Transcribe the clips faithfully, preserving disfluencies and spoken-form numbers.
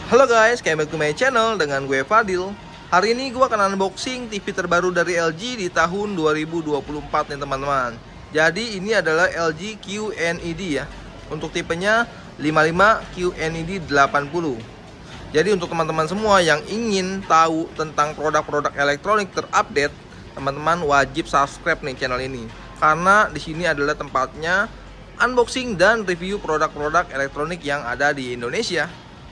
Halo guys, kembali back to my channel dengan gue Fadil. Hari ini gue akan unboxing T V terbaru dari L G di tahun dua ribu dua puluh empat nih teman-teman. Jadi ini adalah L G Q N E D ya. Untuk tipenya lima puluh lima Q N E D delapan puluh. Jadi untuk teman-teman semua yang ingin tahu tentang produk-produk elektronik terupdate, teman-teman wajib subscribe nih channel ini. Karena di sini adalah tempatnya unboxing dan review produk-produk elektronik yang ada di Indonesia.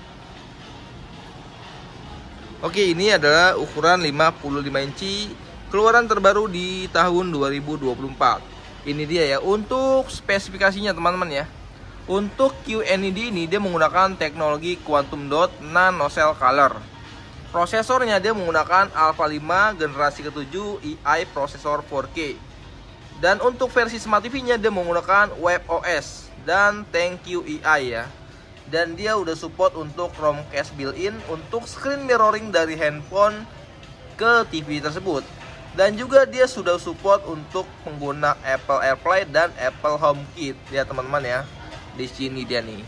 Oke, ini adalah ukuran lima puluh lima inci, keluaran terbaru di tahun dua ribu dua puluh empat. Ini dia ya untuk spesifikasinya teman-teman ya. Untuk Q N E D ini dia menggunakan teknologi quantum dot nanoscale color. Prosesornya dia menggunakan Alpha lima generasi ketujuh A I prosesor empat K. Dan untuk versi Smart T V-nya dia menggunakan WebOS dan ThanQ A I ya. Dan dia udah support untuk Chromecast built-in untuk screen mirroring dari handphone ke T V tersebut. Dan juga dia sudah support untuk pengguna Apple AirPlay dan Apple HomeKit ya teman-teman ya. Di sini dia nih.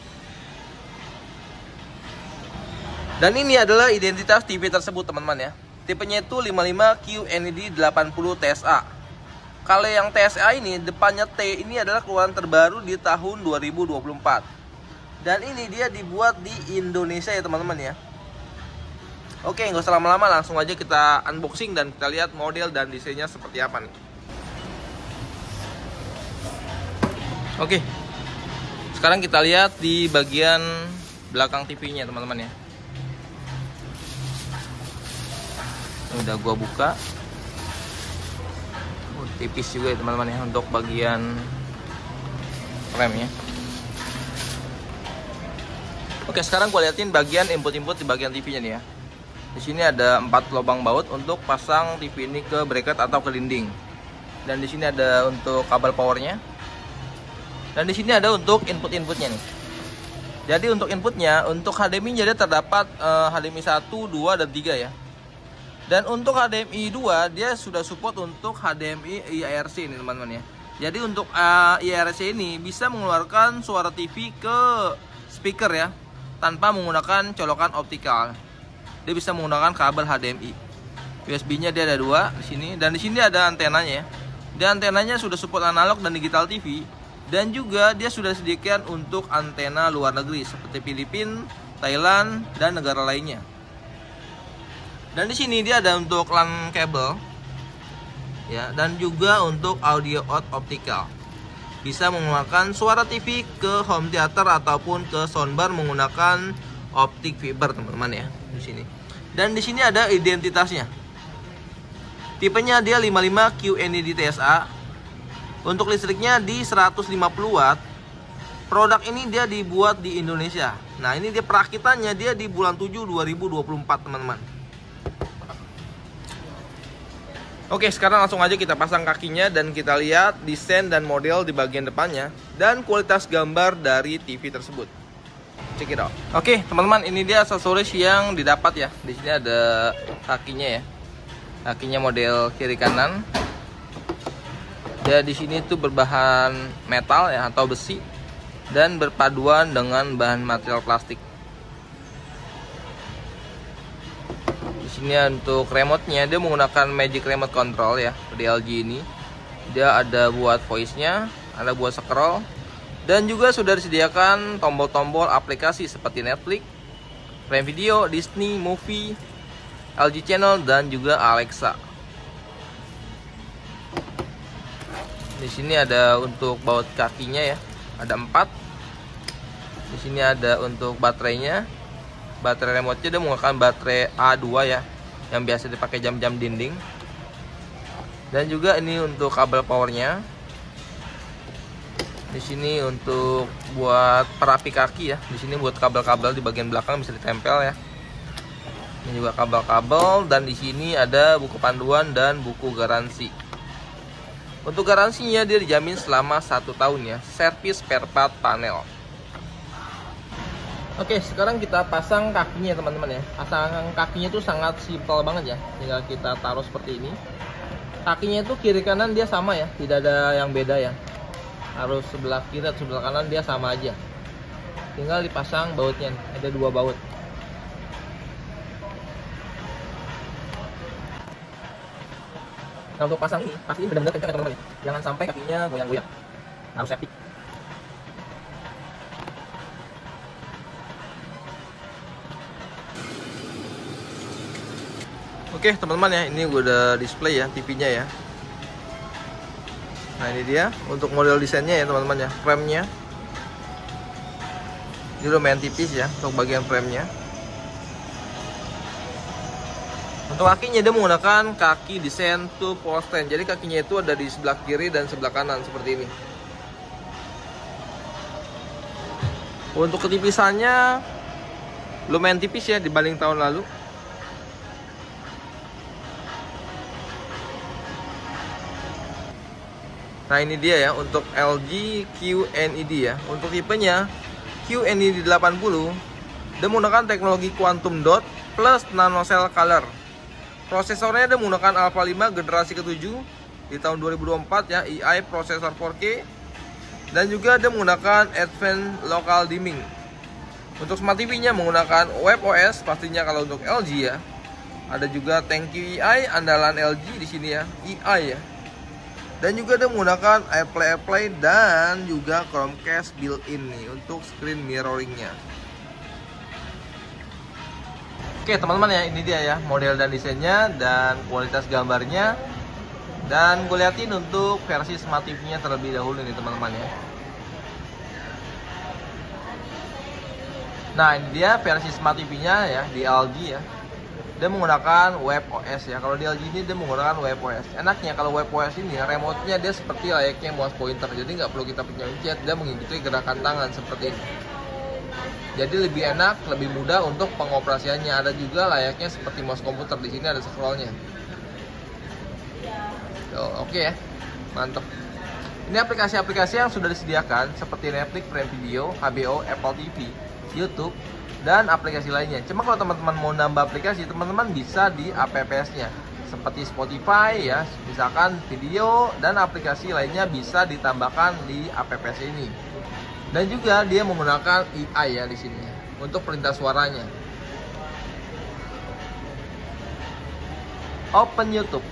Dan ini adalah identitas T V tersebut teman-teman ya. Tipenya itu lima puluh lima Q N E D delapan puluh T S A. Kalau yang T S A ini depannya T ini adalah keluaran terbaru di tahun dua ribu dua puluh empat. Dan ini dia dibuat di Indonesia ya teman-teman ya. Oke, nggak usah lama-lama, langsung aja kita unboxing dan kita lihat model dan desainnya seperti apa nih. Oke, sekarang kita lihat di bagian belakang T V-nya teman-teman ya. Ini udah gua buka. Oh, tipis juga ya teman-teman ya untuk bagian remnya. Oke, sekarang gue liatin bagian input-input di bagian T V-nya nih ya. Di sini ada empat lubang baut untuk pasang T V ini ke bracket atau ke dinding. Dan di sini ada untuk kabel powernya. Dan di sini ada untuk input-inputnya nih. Jadi untuk inputnya, untuk H D M I-nya dia terdapat uh, H D M I satu, dua, dan tiga ya. Dan untuk H D M I dua dia sudah support untuk H D M I I R C ini teman-teman ya. Jadi untuk uh, I R C ini bisa mengeluarkan suara T V ke speaker ya, tanpa menggunakan colokan optikal. Dia bisa menggunakan kabel H D M I. U S B-nya dia ada dua di sini, dan di sini ada antenanya ya. Dan antenanya sudah support analog dan digital T V, dan juga dia sudah disediakan untuk antena luar negeri seperti Filipina, Thailand, dan negara lainnya. Dan di sini dia ada untuk LAN kabel ya, dan juga untuk audio out optical. Bisa mengeluarkan suara T V ke home theater ataupun ke soundbar menggunakan optik fiber teman-teman ya di sini. Dan di sini ada identitasnya. Tipenya dia lima puluh lima Q N E D T S A. Untuk listriknya di seratus lima puluh watt. Produk ini dia dibuat di Indonesia. Nah, ini dia perakitannya dia di bulan tujuh dua ribu dua puluh empat teman-teman. Oke, sekarang langsung aja kita pasang kakinya dan kita lihat desain dan model di bagian depannya dan kualitas gambar dari T V tersebut. Check it out. Oke, teman-teman, ini dia aksesoris yang didapat ya. Di sini ada kakinya ya. Kakinya model kiri kanan. Dia di sini tuh berbahan metal ya atau besi dan berpaduan dengan bahan material plastik. Ini untuk remote-nya dia menggunakan Magic Remote Control ya di L G ini. Dia ada buat voice-nya, ada buat scroll, dan juga sudah disediakan tombol-tombol aplikasi seperti Netflix, Prime Video, Disney, Movie, L G Channel, dan juga Alexa. Di sini ada untuk baut kakinya ya, ada empat. Di sini ada untuk baterainya. Baterai remote-nya dia menggunakan baterai A dua ya, yang biasa dipakai jam-jam dinding. Dan juga ini untuk kabel powernya. Di sini untuk buat perapi kaki ya. Di sini buat kabel-kabel di bagian belakang bisa ditempel ya. Ini juga kabel-kabel, dan di sini ada buku panduan dan buku garansi. Untuk garansinya dia dijamin selama satu tahun ya. Servis spare part panel. Oke, sekarang kita pasang kakinya teman-teman ya. Pasang kakinya itu sangat simpel banget ya. Tinggal kita taruh seperti ini. Kakinya itu kiri kanan dia sama ya, tidak ada yang beda ya. Harus sebelah kiri atau sebelah kanan dia sama aja. Tinggal dipasang bautnya, ada dua baut. Nah untuk pasang ini, pastiin benar-benar kencang ya teman-teman. Jangan sampai kakinya goyang-goyang. Harus safety. Oke teman-teman ya, ini gue udah display ya T V-nya ya. Nah ini dia untuk model desainnya ya teman-teman ya, frame-nya. Ini udah main tipis ya untuk bagian frame-nya. Untuk kakinya dia menggunakan kaki desain two pole stand. Jadi kakinya itu ada di sebelah kiri dan sebelah kanan seperti ini. Untuk ketipisannya lumayan tipis ya dibanding tahun lalu. Nah ini dia ya untuk L G Q N E D ya. Untuk tipenya Q N E D delapan puluh, dia menggunakan teknologi quantum dot plus nanocell color. Prosesornya dia menggunakan Alpha lima generasi ketujuh di tahun dua ribu dua puluh empat ya, A I prosesor four K, dan juga dia menggunakan Advanced Local Dimming. Untuk Smart T V-nya menggunakan WebOS pastinya kalau untuk L G ya. Ada juga ThinQ A I andalan L G di sini ya, A I ya. Dan juga dia menggunakan AirPlay AirPlay dan juga Chromecast built-in nih untuk screen mirroringnya. Oke teman-teman ya, ini dia ya model dan desainnya dan kualitas gambarnya. Dan gue liatin untuk versi Smart T V-nya terlebih dahulu nih teman-teman ya. Nah ini dia versi Smart T V-nya ya di L G ya. Dia menggunakan WebOS ya. Kalau di L G ini dia menggunakan WebOS. Enaknya kalau WebOS ini remote-nya dia seperti layaknya mouse pointer. Jadi nggak perlu kita pencet, dia mengikuti gerakan tangan seperti ini. Jadi lebih enak, lebih mudah untuk pengoperasiannya. Ada juga layaknya seperti mouse komputer. Di sini ada scrollnya. Oh, oke okay ya, mantap. Ini aplikasi-aplikasi yang sudah disediakan seperti Netflix, Prime Video, H B O, Apple T V, YouTube, dan aplikasi lainnya. Cuma kalau teman-teman mau nambah aplikasi, teman-teman bisa di apps-nya seperti Spotify ya, misalkan video dan aplikasi lainnya bisa ditambahkan di apps ini. Dan juga dia menggunakan A I ya di sini untuk perintah suaranya. Open YouTube.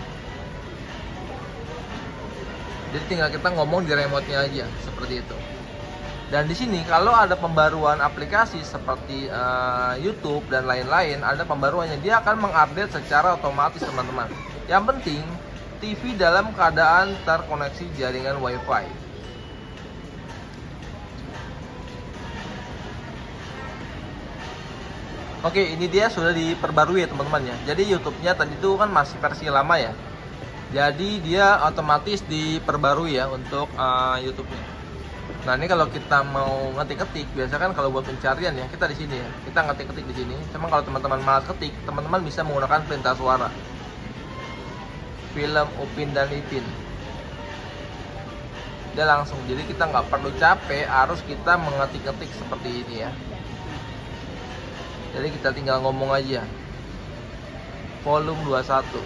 Jadi tinggal kita ngomong di remote-nya aja seperti itu. Dan di sini kalau ada pembaruan aplikasi seperti uh, YouTube dan lain-lain, ada pembaruannya, dia akan mengupdate secara otomatis teman-teman. Yang penting T V dalam keadaan terkoneksi jaringan WiFi. Oke, ini dia sudah diperbarui ya teman-teman ya. Jadi YouTube-nya tadi itu kan masih versi lama ya. Jadi dia otomatis diperbarui ya untuk uh, YouTube-nya. Nah ini kalau kita mau ngetik-ketik, biasa kan kalau buat pencarian ya kita di sini ya, kita ngetik-ketik di sini. Cuma kalau teman-teman malas ketik, teman-teman bisa menggunakan perintah suara. Film Upin dan Ipin. Dia langsung, jadi kita nggak perlu capek, harus kita mengetik-ketik seperti ini ya. Jadi kita tinggal ngomong aja. Volume dua puluh satu.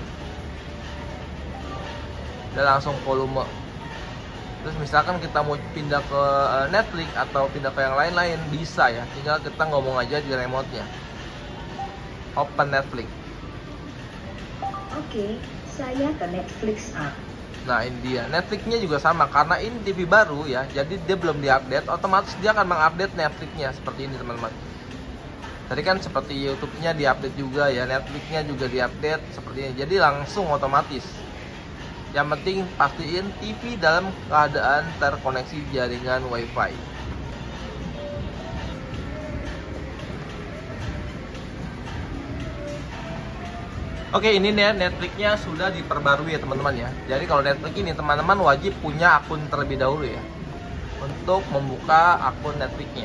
Dia langsung volume. Terus misalkan kita mau pindah ke Netflix atau pindah ke yang lain-lain, bisa ya. Tinggal kita ngomong aja di remote-nya. Open Netflix. Oke, saya ke Netflix app. Nah ini dia, Netflix-nya juga sama. Karena ini T V baru ya, jadi dia belum diupdate. Otomatis dia akan mengupdate Netflix-nya seperti ini teman-teman. Tadi kan seperti YouTube-nya diupdate juga ya, Netflix-nya juga diupdate seperti ini. Jadi langsung otomatis. Yang penting pastiin T V dalam keadaan terkoneksi jaringan WiFi. Oke, ini nih Netflix-nya sudah diperbarui ya teman-teman ya. Jadi kalau Netflix ini teman-teman wajib punya akun terlebih dahulu ya untuk membuka akun Netflix-nya.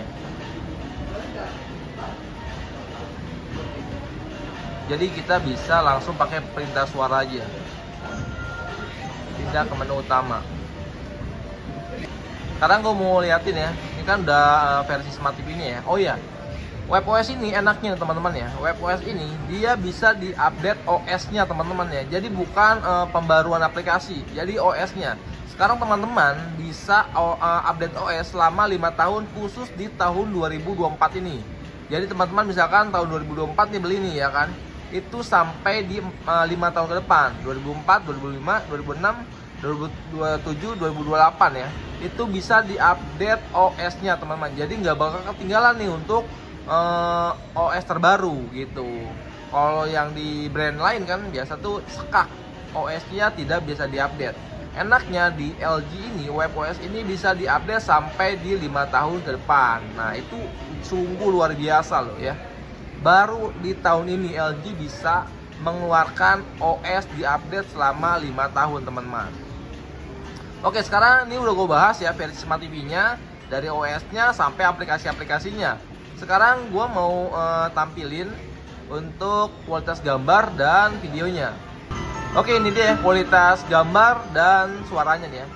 Jadi kita bisa langsung pakai perintah suara aja. Pindah ke menu utama. Sekarang gue mau liatin ya. Ini kan udah versi Smart T V ini ya. Oh ya, WebOS ini enaknya teman-teman ya. WebOS ini dia bisa diupdate O S-nya teman-teman ya. Jadi bukan uh, pembaruan aplikasi. Jadi O S-nya. Sekarang teman-teman bisa uh, update O S selama lima tahun khusus di tahun dua ribu dua puluh empat ini. Jadi teman-teman misalkan tahun dua ribu dua puluh empat nih beli nih ya kan. itu sampai di uh, lima tahun ke depan, dua ribu empat, dua ribu lima, dua ribu enam, dua ribu dua puluh tujuh, dua ribu dua puluh delapan ya. Itu bisa diupdate O S-nya teman-teman. Jadi nggak bakal ketinggalan nih untuk uh, O S terbaru gitu. Kalau yang di brand lain kan biasa tuh sekak, O S-nya tidak bisa diupdate. Enaknya di L G ini, WebOS ini bisa diupdate sampai di lima tahun ke depan. Nah itu sungguh luar biasa loh ya. Baru di tahun ini L G bisa mengeluarkan O S diupdate selama lima tahun teman-teman. Oke, sekarang ini udah gue bahas ya versi Smart T V-nya, dari O S-nya sampai aplikasi-aplikasinya. Sekarang gue mau uh, tampilin untuk kualitas gambar dan videonya. Oke, ini dia kualitas gambar dan suaranya nih ya.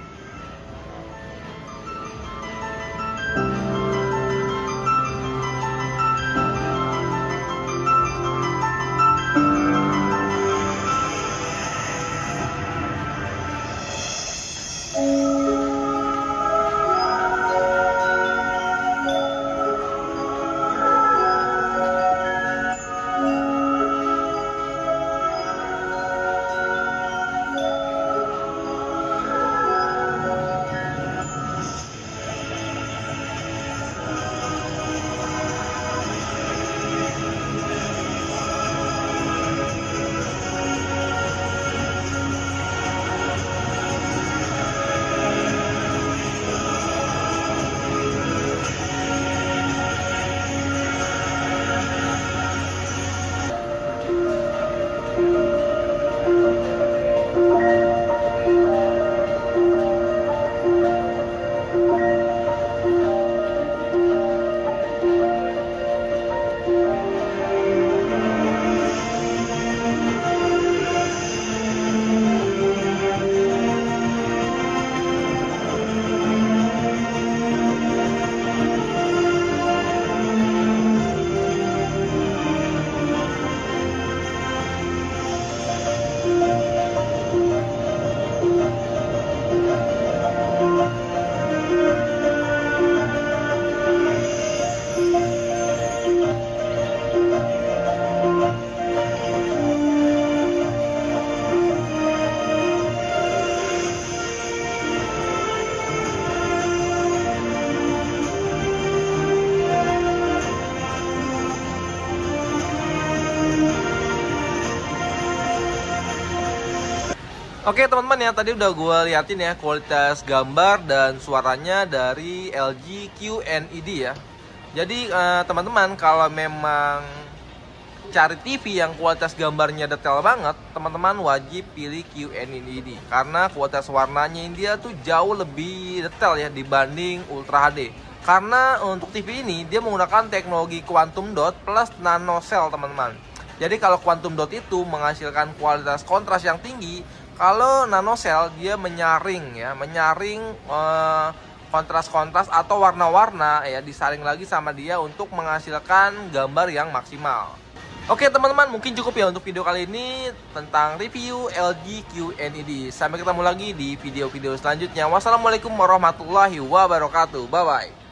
Oke teman-teman ya, tadi udah gue liatin ya kualitas gambar dan suaranya dari L G Q N E D ya. Jadi eh, teman-teman kalau memang cari T V yang kualitas gambarnya detail banget, teman-teman wajib pilih Q N E D. Karena kualitas warnanya dia tuh jauh lebih detail ya dibanding Ultra H D. Karena untuk T V ini dia menggunakan teknologi quantum dot plus nanoscale teman-teman. Jadi kalau quantum dot itu menghasilkan kualitas kontras yang tinggi, kalau nanoscale dia menyaring ya, menyaring eh, kontras-kontras atau warna-warna ya disaring lagi sama dia untuk menghasilkan gambar yang maksimal. Oke teman-teman, mungkin cukup ya untuk video kali ini tentang review L G Q N E D. Sampai ketemu lagi di video-video selanjutnya. Wassalamualaikum warahmatullahi wabarakatuh. Bye bye.